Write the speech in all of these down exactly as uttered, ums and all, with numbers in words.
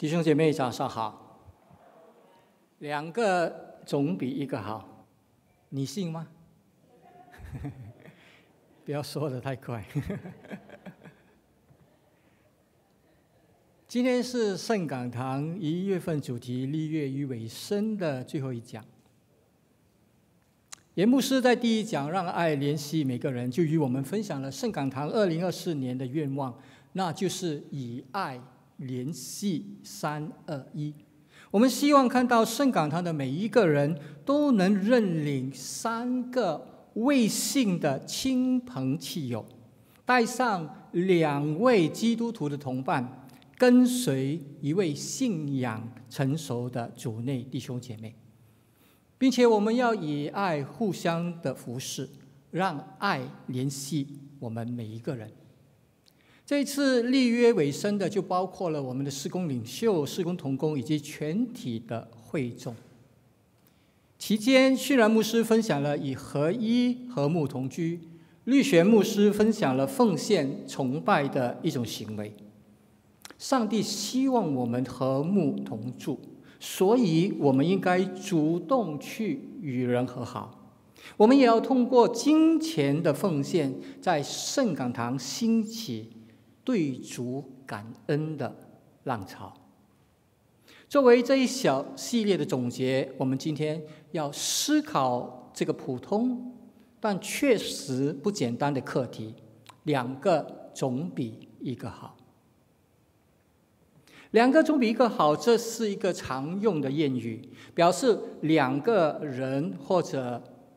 弟兄姐妹，早上好。两个总比一个好，你信吗？不要说得太快。今天是圣港堂一月份主题立月与尾声的最后一讲。严牧师在第一讲让爱联系每个人，就与我们分享了圣港堂二零二四年的愿望，那就是以爱联系三二一。我们希望看到圣港堂的每一个人都能认领三个未信的亲朋戚友，带上两位基督徒的同伴，跟随一位信仰成熟的主内弟兄姐妹，并且我们要以爱互相的服侍，让爱联系我们每一个人。这一次立约尾声的就包括了我们的事工领袖、事工同工以及全体的会众。期间，训然牧师分享了以合一和睦同居，律学牧师分享了奉献崇拜的一种行为。上帝希望我们和睦同住，所以我们应该主动去与人和好。我们也要通过金钱的奉献，在圣港堂兴起对主感恩的浪潮。作为这一小系列的总结，我们今天要思考这个普通但确实不简单的课题：两个总比一个好。两个总比一个好，这是一个常用的谚语，表示两个人或者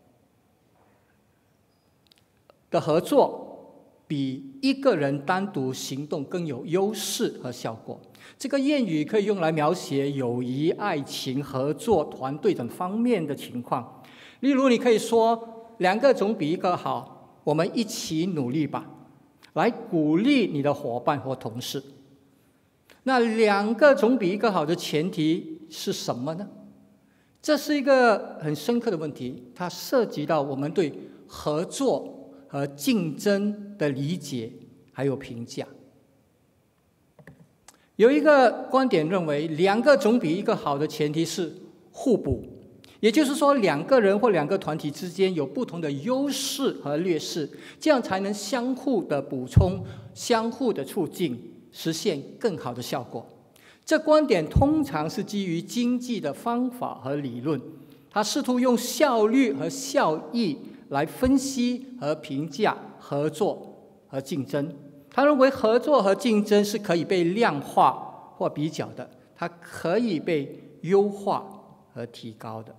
的合作比一个人单独行动更有优势和效果。这个谚语可以用来描写友谊、爱情、合作、团队等方面的情况。例如，你可以说两个总比一个好，我们一起努力吧，来鼓励你的伙伴或同事。那两个总比一个好的前提是什么呢？这是一个很深刻的问题，它涉及到我们对合作和竞争的理解还有评价。有一个观点认为，两个总比一个好的前提是互补，也就是说，两个人或两个团体之间有不同的优势和劣势，这样才能相互的补充、相互的促进，实现更好的效果。这观点通常是基于经济的方法和理论，它试图用效率和效益来分析和评价合作和竞争。他认为合作和竞争是可以被量化或比较的，它可以被优化和提高的。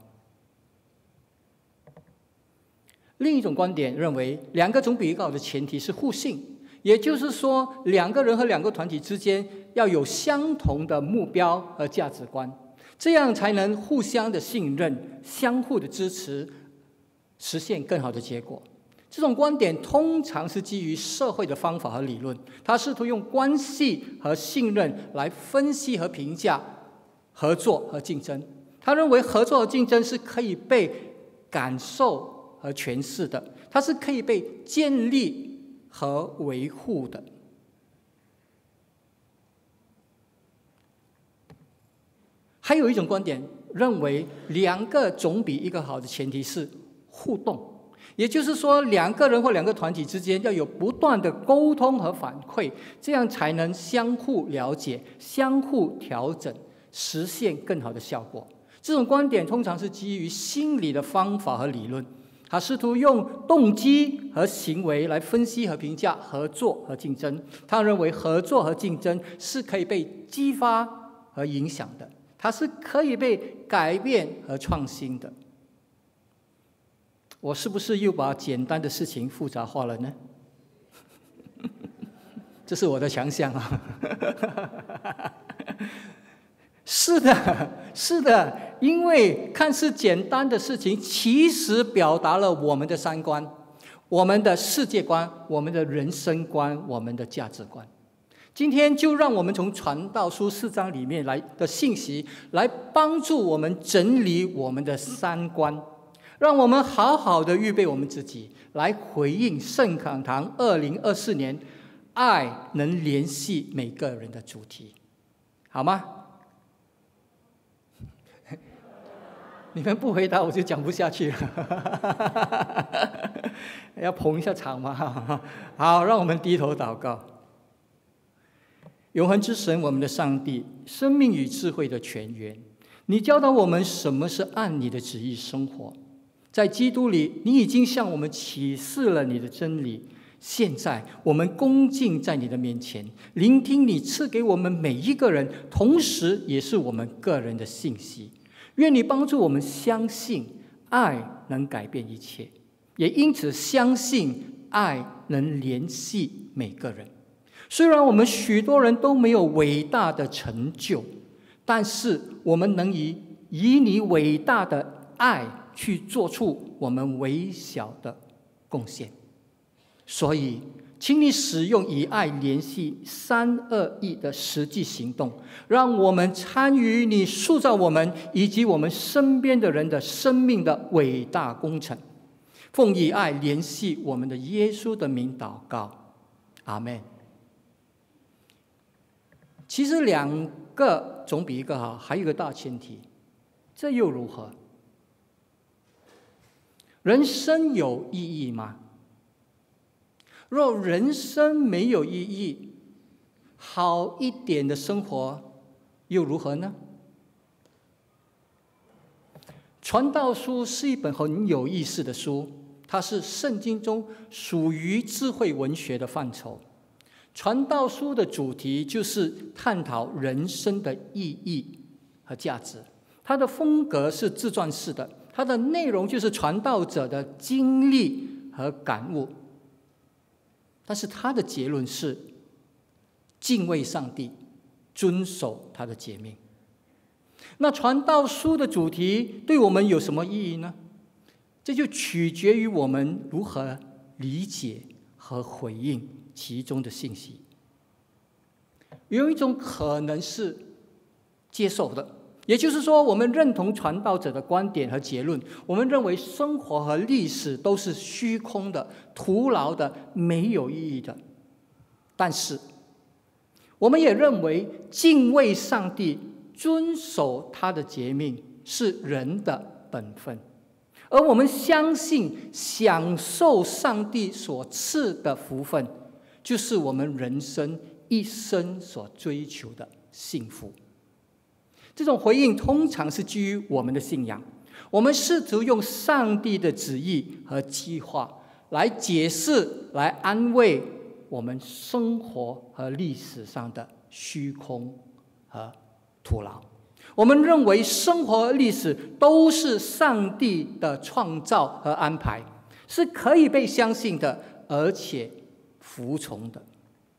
另一种观点认为，两个总比一个好的前提是互信，也就是说，两个人和两个团体之间要有相同的目标和价值观，这样才能互相的信任、相互的支持，实现更好的结果。这种观点通常是基于社会的方法和理论，它试图用关系和信任来分析和评价合作和竞争。他认为合作和竞争是可以被感受和诠释的，它是可以被建立和维护的。还有一种观点认为，两个总比一个好的前提是互动，也就是说，两个人或两个团体之间要有不断的沟通和反馈，这样才能相互了解、相互调整，实现更好的效果。这种观点通常是基于心理的方法和理论，他试图用动机和行为来分析和评价合作和竞争。他认为合作和竞争是可以被激发和影响的，它是可以被改变和创新的。我是不是又把简单的事情复杂化了呢？这是我的强项啊！是的，是的，因为看似简单的事情，其实表达了我们的三观、我们的世界观、我们的人生观、我们的价值观。今天就让我们从传道书四章里面来的信息，来帮助我们整理我们的三观，让我们好好的预备我们自己，来回应圣港堂二零二四年爱能联系每个人的主题，好吗？ 你们不回答我就讲不下去了。要捧一下场嘛。好，让我们低头祷告。永恒之神，我们的上帝，生命与智慧的泉源，你教导我们什么是按你的旨意生活。在基督里，你已经向我们启示了你的真理。现在我们恭敬在你的面前，聆听你赐给我们每一个人，同时也是我们个人的信息。愿你帮助我们相信爱能改变一切，也因此相信爱能联系每个人。虽然我们许多人都没有伟大的成就，但是我们能以以你伟大的爱去做出我们微小的贡献。所以请你使用以爱联系三二一的实际行动，让我们参与你塑造我们以及我们身边的人的生命的伟大工程。奉以爱联系我们的耶稣的名祷告，阿们。其实两个总比一个好，还有一个大前提，这又如何？人生有意义吗？若人生没有意义，好一点的生活又如何呢？传道书是一本很有意思的书，它是圣经中属于智慧文学的范畴。传道书的主题就是探讨人生的意义和价值，它的风格是自传式的，它的内容就是传道者的经历和感悟。但是它的结论是敬畏上帝，遵守他的诫命。那传道书的主题对我们有什么意义呢？这就取决于我们如何理解和回应其中的信息。有一种可能是接受的，也就是说，我们认同传道者的观点和结论，我们认为生活和历史都是虚空的、徒劳的、没有意义的。但是，我们也认为敬畏上帝、遵守他的诫命是人的本分，而我们相信享受上帝所赐的福分，就是我们人生一生所追求的幸福。这种回应通常是基于我们的信仰，我们试图用上帝的旨意和计划来解释、来安慰我们生活和历史上的虚空和徒劳。我们认为生活和历史都是上帝的创造和安排，是可以被相信的，而且服从的。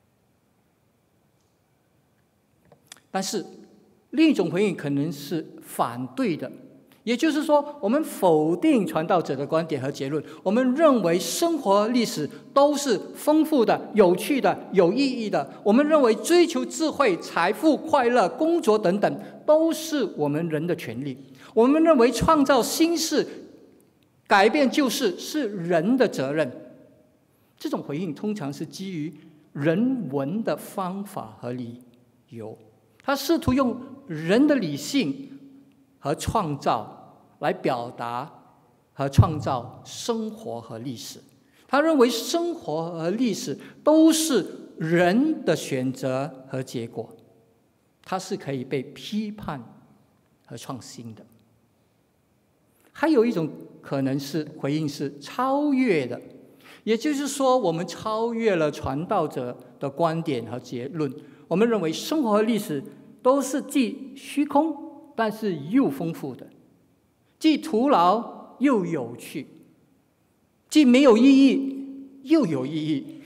但是另一种回应可能是反对的，也就是说，我们否定传道者的观点和结论。我们认为生活历史都是丰富的、有趣的、有意义的。我们认为追求智慧、财富、快乐、工作等等，都是我们人的权利。我们认为创造新事、改变旧事是人的责任。这种回应通常是基于人文的方法和理由。他试图用人的理性和创造来表达和创造生活和历史。他认为生活和历史都是人的选择和结果，它是可以被批判和创新的。还有一种可能是回应是超越的，也就是说，我们超越了传道者的观点和结论。我们认为生活和历史都是既虚空但是又丰富的，既徒劳又有趣，既没有意义又有意义。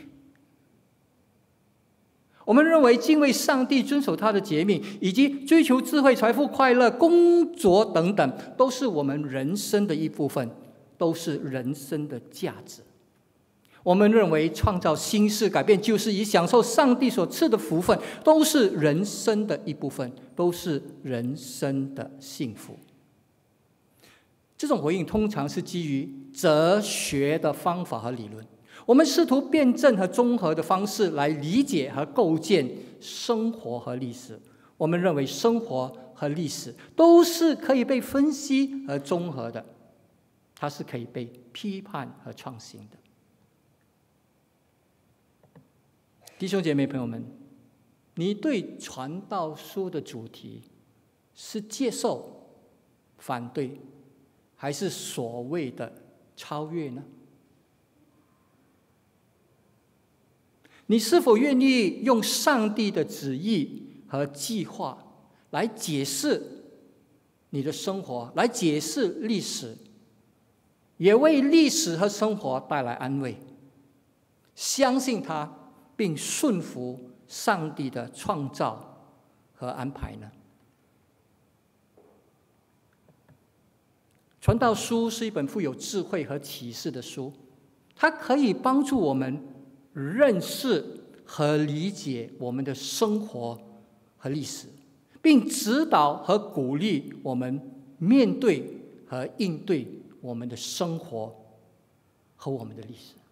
我们认为敬畏上帝、遵守他的诫命，以及追求智慧、财富、快乐、工作等等，都是我们人生的一部分，都是人生的价值。我们认为创造新事、改变旧事，以享受上帝所赐的福分，都是人生的一部分，都是人生的幸福。这种回应通常是基于哲学的方法和理论，我们试图辩证和综合的方式来理解和构建生活和历史。我们认为生活和历史都是可以被分析和综合的，它是可以被批判和创新的。弟兄姐妹朋友们，你对传道书的主题是接受、反对，还是所谓的超越呢？你是否愿意用上帝的旨意和计划来解释你的生活，来解释历史，也为历史和生活带来安慰，相信它，并顺服上帝的创造和安排呢？传道书是一本富有智慧和启示的书，它可以帮助我们认识和理解我们的生活和历史，并指导和鼓励我们面对和应对我们的生活和我们的历史。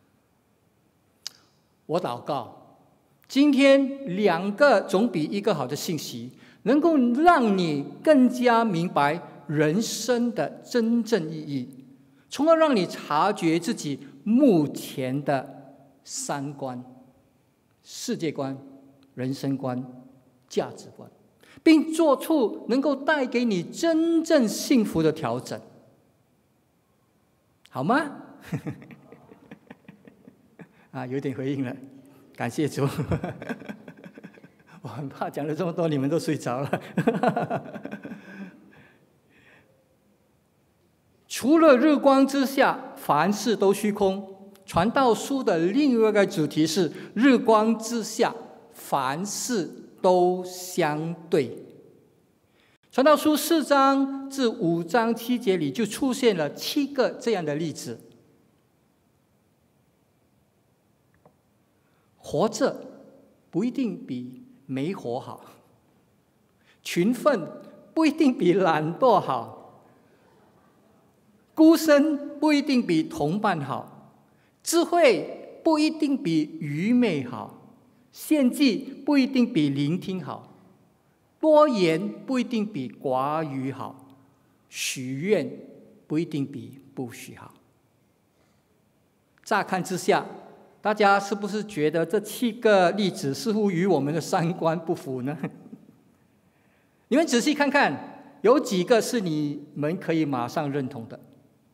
我祷告，今天两个总比一个好的信息，能够让你更加明白人生的真正意义，从而让你察觉自己目前的三观、世界观、人生观、价值观，并做出能够带给你真正幸福的调整，好吗？啊，有点回应了，感谢主。我很怕讲了这么多，你们都睡着了。除了日光之下，凡事都虚空。传道书的另外一个主题是日光之下，凡事都相对。传道书四章至五章七节里就出现了七个这样的例子。活着不一定比没活好，勤奋不一定比懒惰好，孤身不一定比同伴好，智慧不一定比愚昧好，献祭不一定比聆听好，多言不一定比寡语好，许愿不一定比不许好。乍看之下，大家是不是觉得这七个例子似乎与我们的三观不符呢？你们仔细看看，有几个是你们可以马上认同的？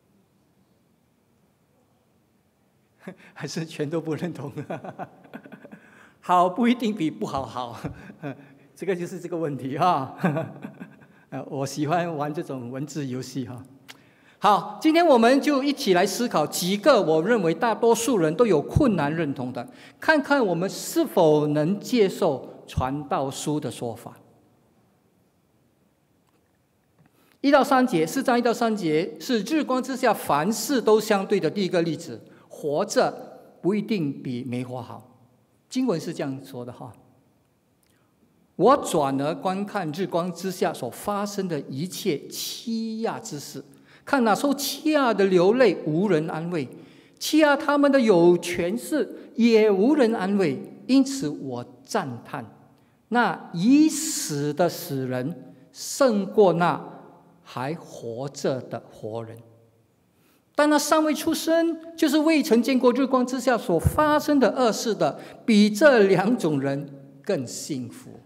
还是全都不认同？好不一定比不好好，这个就是这个问题哈。我喜欢玩这种文字游戏哈。好，今天我们就一起来思考几个我认为大多数人都有困难认同的，看看我们是否能接受传道书的说法。一到三节，四章一到三节是日光之下凡事都相对的第一个例子。活着不一定比没活好，经文是这样说的哈。我转而观看日光之下所发生的一切欺压之事，看那受欺压的流泪，无人安慰；欺压他们的有权势，也无人安慰。因此我赞叹，那已死的死人胜过那还活着的活人。但那尚未出生，就是未曾见过日光之下所发生的恶事的，比这两种人更幸福。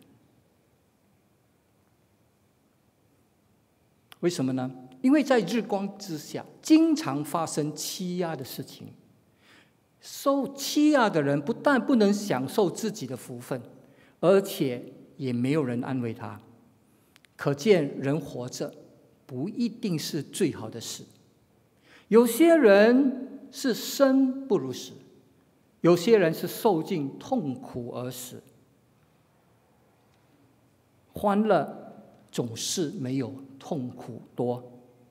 为什么呢？因为在日光之下经常发生欺压的事情，受欺压的人不但不能享受自己的福分，而且也没有人安慰他。可见人活着不一定是最好的事。有些人是生不如死，有些人是受尽痛苦而死。欢乐总是没有痛苦多，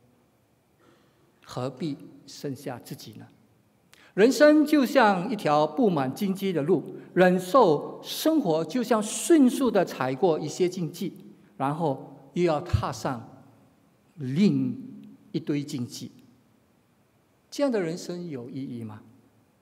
何必剩下自己呢？人生就像一条布满荆棘的路，忍受生活就像迅速地踩过一些荆棘，然后又要踏上另一堆荆棘。这样的人生有意义吗？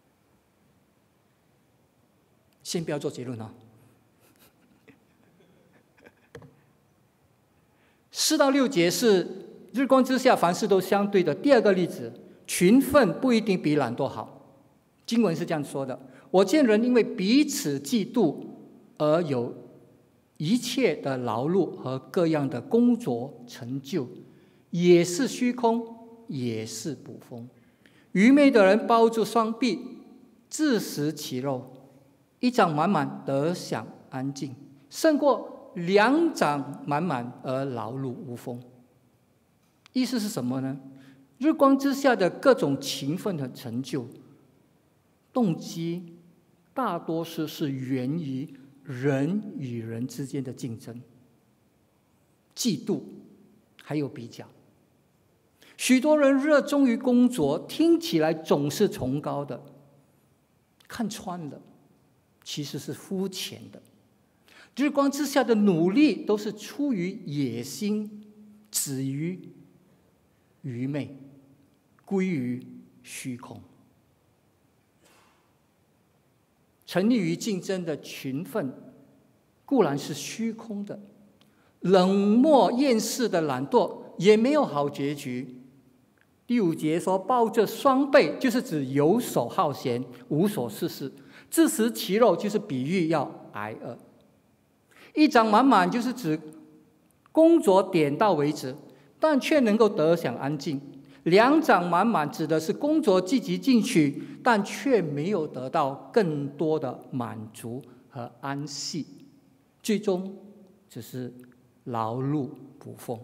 先不要做结论啊。 四到六节是日光之下凡事都相对的第二个例子，群分不一定比懒惰好。经文是这样说的：我见人因为彼此嫉妒而有一切的劳碌和各样的工作成就，也是虚空，也是捕风。愚昧的人抱住双臂，自食其肉，一掌满满得享安静，胜过两掌满满而劳碌无风。意思是什么呢？日光之下的各种勤奋和成就，动机大多数是源于人与人之间的竞争、嫉妒，还有比较。许多人热衷于工作，听起来总是崇高的，看穿了，其实是肤浅的。日光之下的努力都是出于野心，止于愚昧，归于虚空。沉溺于竞争的群分固然是虚空的，冷漠厌世的懒惰也没有好结局。第五节说抱着双臂，就是指游手好闲，无所事事；自食其肉，就是比喻要挨饿。一掌满满，就是指工作点到为止，但却能够得享安静。两掌满满指的是工作积极进取，但却没有得到更多的满足和安息，最终只是劳碌捕风。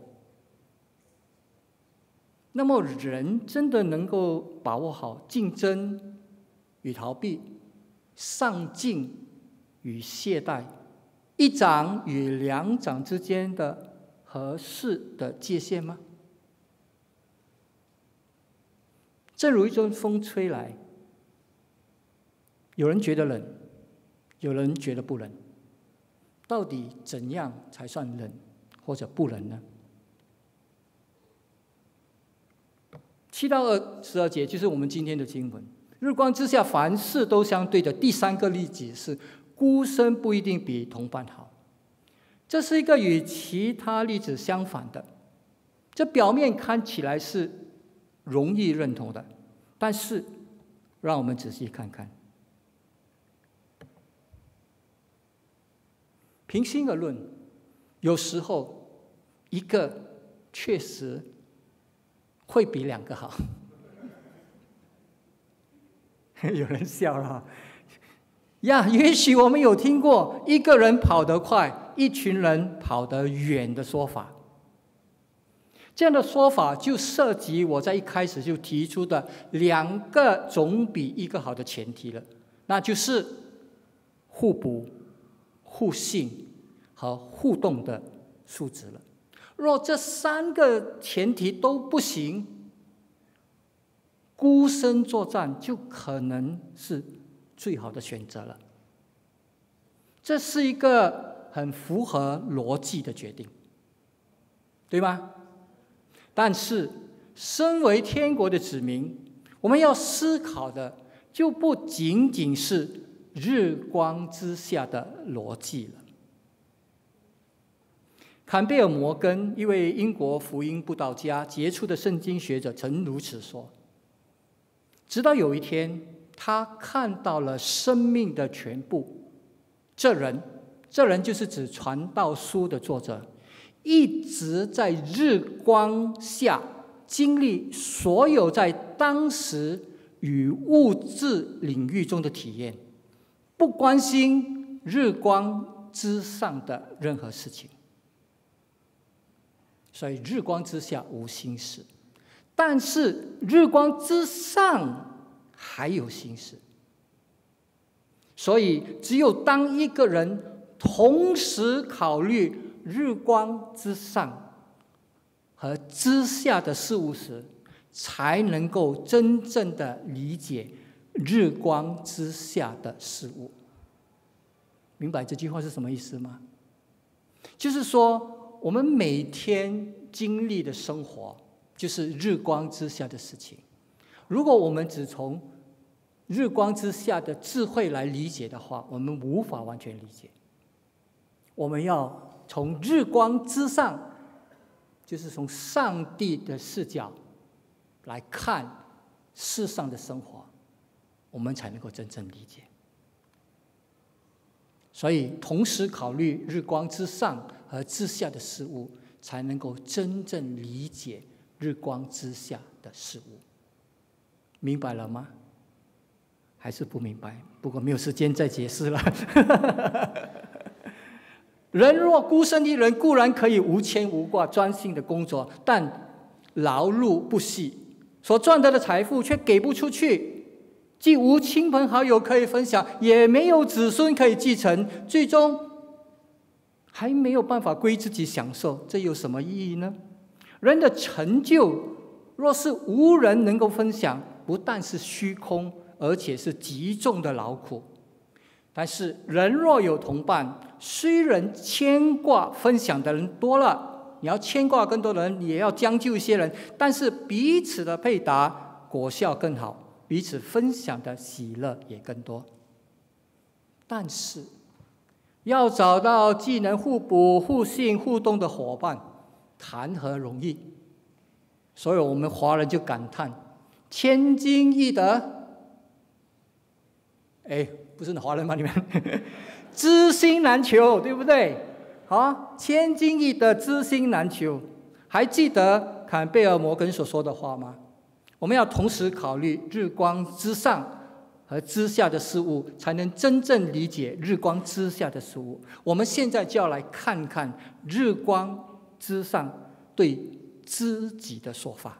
那么人真的能够把握好竞争与逃避、上进与懈怠、一掌与两掌之间的合适的界限吗？正如一阵风吹来，有人觉得冷，有人觉得不冷，到底怎样才算冷或者不冷呢？七到二十二节就是我们今天的经文。日光之下凡事都相对的第三个例子是孤身不一定比同伴好。这是一个与其他例子相反的，这表面看起来是容易认同的，但是让我们仔细看看。平心而论，有时候一个确实会比两个好。有人笑了呀，也许我们有听过一个人跑得快，一群人跑得远的说法。这样的说法就涉及我在一开始就提出的两个总比一个好的前提了，那就是互补、互信和互动的素质了。若这三个前提都不行，孤身作战就可能是最好的选择了。这是一个很符合逻辑的决定，对吗？但是身为天国的子民，我们要思考的就不仅仅是日光之下的逻辑了。坎贝尔摩根，一位英国福音布道家、杰出的圣经学者，曾如此说：直到有一天，他看到了生命的全部。这人，这人就是指传道书的作者，一直在日光下经历所有在当时与物质领域中的体验，不关心日光之上的任何事情。所以日光之下无心事，但是日光之上还有心事。所以只有当一个人同时考虑日光之上和之下的事物时，才能够真正的理解日光之下的事物。明白这句话是什么意思吗？就是说，我们每天经历的生活就是日光之下的事情。如果我们只从日光之下的智慧来理解的话，我们无法完全理解。我们要从日光之上就是从上帝的视角来看世上的生活，我们才能够真正理解。所以同时考虑日光之上和之下的事物，才能够真正理解日光之下的事物。明白了吗？还是不明白？不过没有时间再解释了。人若孤身一人，固然可以无牵无挂专心的工作，但劳碌不息，所赚得的财富却给不出去，既无亲朋好友可以分享，也没有子孙可以继承，最终还没有办法归自己享受，这有什么意义呢？人的成就若是无人能够分享，不但是虚空，而且是极重的劳苦。但是人若有同伴，虽然牵挂分享的人多了，你要牵挂更多的人，也要将就一些人，但是彼此的配搭，果效更好，彼此分享的喜乐也更多。但是要找到既能互补、互信、互动的伙伴，谈何容易？所以我们华人就感叹千金易得，哎，不是华人吗？你们知心难求，对不对？好，千金易得，知心难求。还记得坎贝尔摩根所说的话吗？我们要同时考虑日光之上和之下的事物，才能真正理解日光之下的事物。我们现在就要来看看日光之上对知己的说法。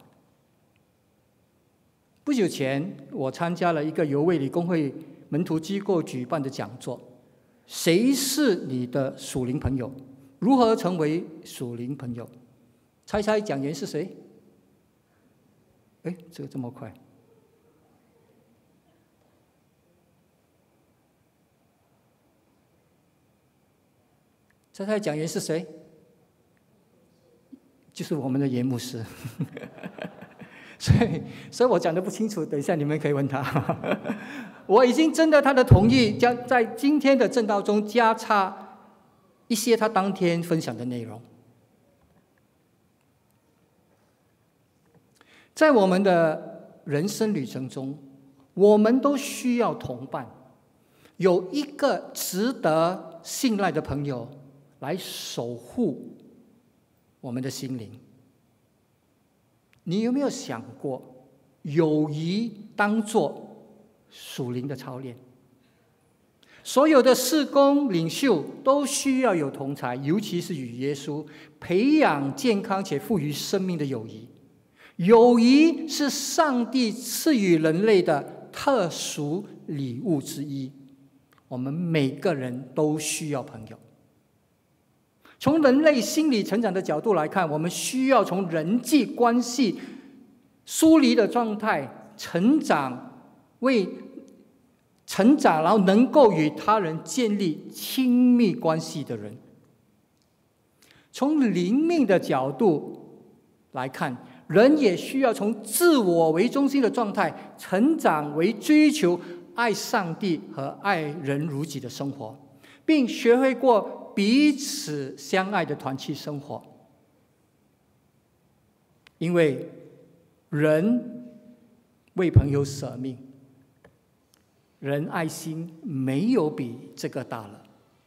不久前，我参加了一个由卫理公会门徒机构举办的讲座，谁是你的属灵朋友？如何成为属灵朋友？猜猜讲员是谁？哎，这个这么快！猜猜讲员是谁？就是我们的严牧师。所以，所以我讲得不清楚，等一下你们可以问他。我已经征得他的同意，将在今天的正道中加插一些他当天分享的内容。在我们的人生旅程中，我们都需要同伴，有一个值得信赖的朋友来守护我们的心灵。你有没有想过，友谊当作属灵的操练？所有的事工领袖都需要有同才，尤其是与耶稣培养健康且富于生命的友谊。友谊是上帝赐予人类的特殊礼物之一，我们每个人都需要朋友。从人类心理成长的角度来看，我们需要从人际关系疏离的状态成长，为成长，然后能够与他人建立亲密关系的人。从灵命的角度来看，人也需要从自我为中心的状态成长为追求爱上帝和爱人如己的生活，并学会过彼此相爱的团契生活。因为人为朋友舍命，人爱心没有比这个大了。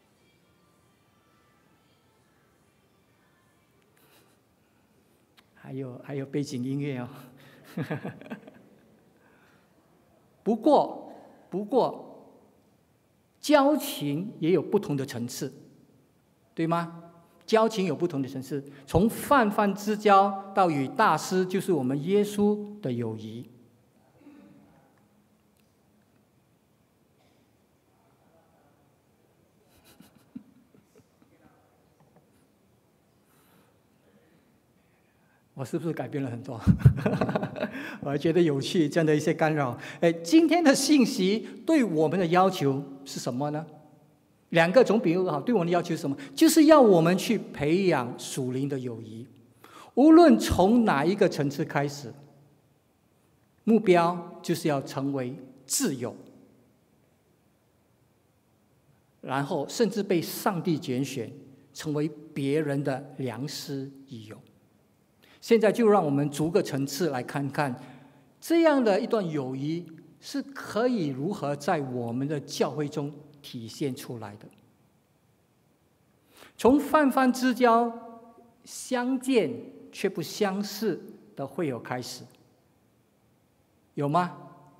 还有还有背景音乐哦。不过不过，交情也有不同的层次，对吗？交情有不同的层次，从泛泛之交到与大师，就是我们耶稣的友谊。我是不是改变了很多？我还觉得有趣，这样的一些干扰。哎，今天的信息对我们的要求是什么呢？两个总比一个好。对我们的要求是什么？就是要我们去培养属灵的友谊，无论从哪一个层次开始，目标就是要成为挚友，然后甚至被上帝拣选，成为别人的良师益友。 现在就让我们逐个层次来看看，这样的一段友谊是可以如何在我们的教会中体现出来的。从泛泛之交、相见却不相识的会友开始，有吗？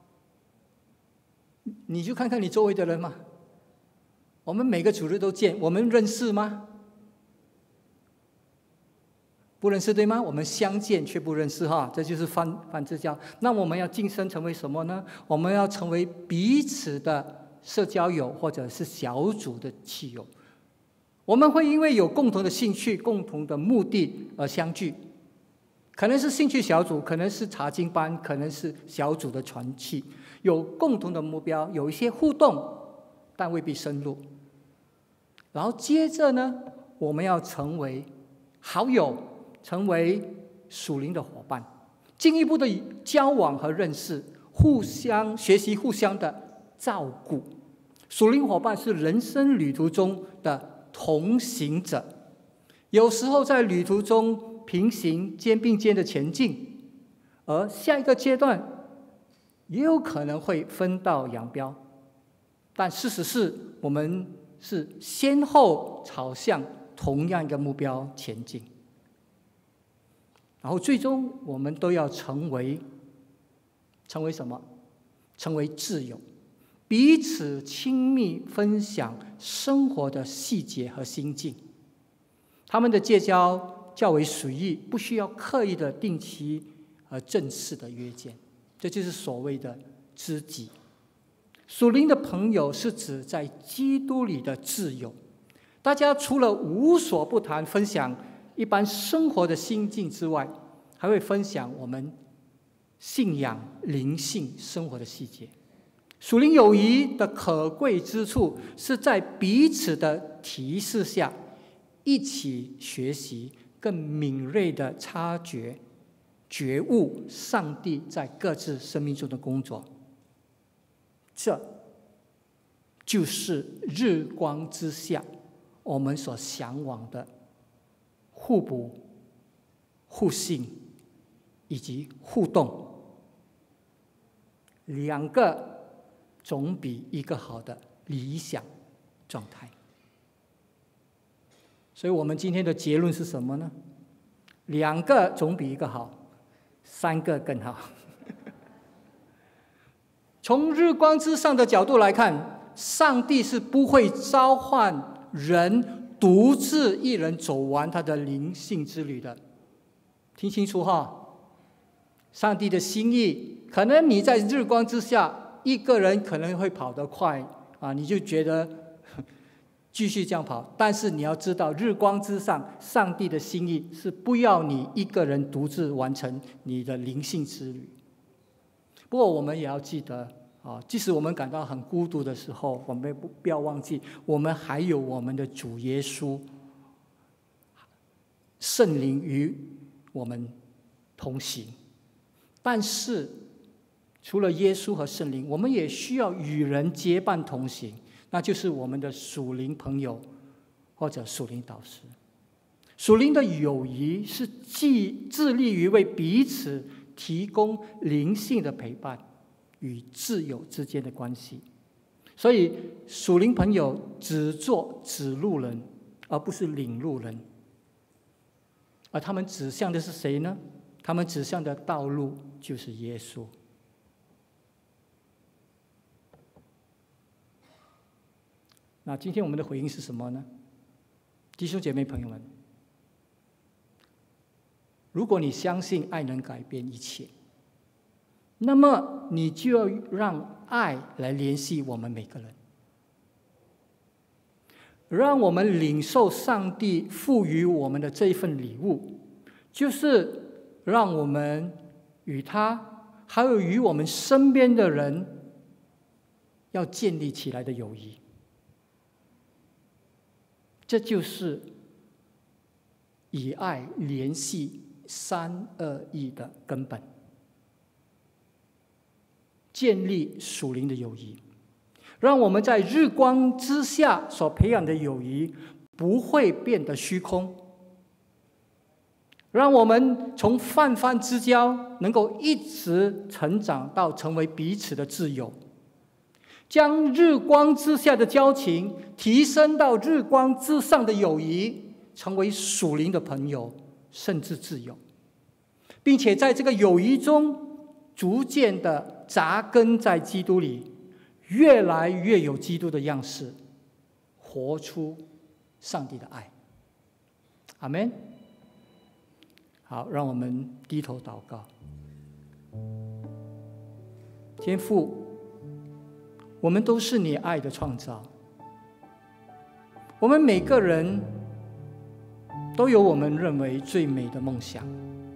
你就看看你周围的人嘛。我们每个主日都见，我们认识吗？不认识，对吗？我们相见却不认识，哈，这就是泛泛之交。那我们要晋升成为什么呢？我们要成为彼此的社交友，或者是小组的契友。我们会因为有共同的兴趣、共同的目的而相聚，可能是兴趣小组，可能是查经班，可能是小组的团契，有共同的目标，有一些互动，但未必深入。然后接着呢，我们要成为好友，成为属灵的伙伴，进一步的交往和认识，互相学习，互相的照顾。属灵伙伴是人生旅途中的同行者，有时候在旅途中平行肩并肩的前进，而下一个阶段也有可能会分道扬镳。但事实是，我们是先后朝向同样一个目标前进，然后最终我们都要成为成为什么？成为挚友，彼此亲密分享生活的细节和心境。他们的结交较为随意，不需要刻意的定期和正式的约见，这就是所谓的知己。属灵的朋友是指在基督里的挚友，大家除了无所不谈分享一般生活的心境之外，还会分享我们信仰灵性生活的细节。属灵友谊的可贵之处是在彼此的提示下，一起学习，更敏锐的察觉觉悟上帝在各自生命中的工作。这就是日光之下我们所向往的互补、互信以及互动，两个总比一个好的理想状态。所以我们今天的结论是什么呢？两个总比一个好，三个更好。从日光之上的角度来看，上帝是不会召唤人独自一人走完他的灵性之旅的。听清楚哈，上帝的心意，可能你在日光之下，一个人可能会跑得快啊，你就觉得继续这样跑。但是你要知道，日光之上，上帝的心意是不要你一个人独自完成你的灵性之旅。不过我们也要记得啊，即使我们感到很孤独的时候，我们不要忘记，我们还有我们的主耶稣，圣灵与我们同行。但是除了耶稣和圣灵，我们也需要与人结伴同行，那就是我们的属灵朋友或者属灵导师。属灵的友谊是既致力于为彼此提供灵性的陪伴与挚友之间的关系，所以属灵朋友只做指路人，而不是领路人。而他们指向的是谁呢？他们指向的道路就是耶稣。那今天我们的回应是什么呢？弟兄姐妹朋友们，如果你相信爱能改变一切，那么你就要让爱来联系我们每个人，让我们领受上帝赋予我们的这一份礼物，就是让我们与他还有与我们身边的人要建立起来的友谊。这就是以爱联系三二一的根本，建立属灵的友谊，让我们在日光之下所培养的友谊不会变得虚空， 让我们从泛泛之交能够一直成长到成为彼此的挚友，将日光之下的交情提升到日光之上的友谊，成为属灵的朋友，甚至挚友，并且在这个友谊中逐渐的扎根在基督里，越来越有基督的样式，活出上帝的爱。阿们。好，让我们低头祷告。天父，我们都是你爱的创造，我们每个人都有我们认为最美的梦想。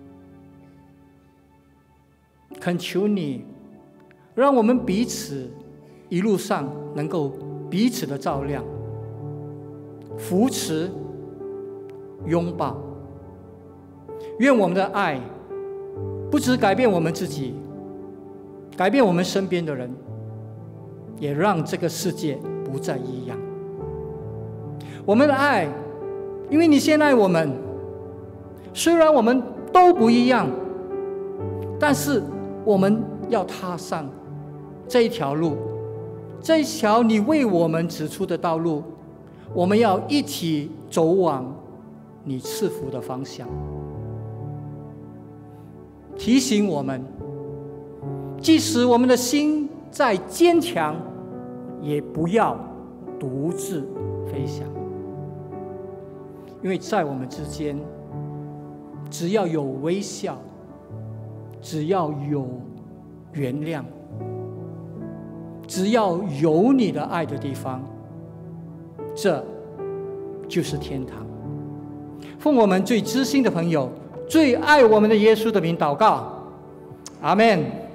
恳求你，让我们彼此一路上能够彼此的照亮、扶持、拥抱。愿我们的爱不只改变我们自己，改变我们身边的人，也让这个世界不再一样。我们的爱，因为你先爱我们，虽然我们都不一样，但是我们要踏上这一条路，这一条你为我们指出的道路，我们要一起走往你赐福的方向。提醒我们，即使我们的心再坚强，也不要独自飞翔，因为在我们之间，只要有微笑，只要有原谅，只要有你的爱的地方，这就是天堂。奉我们最知心的朋友、最爱我们的耶稣的名祷告，阿们。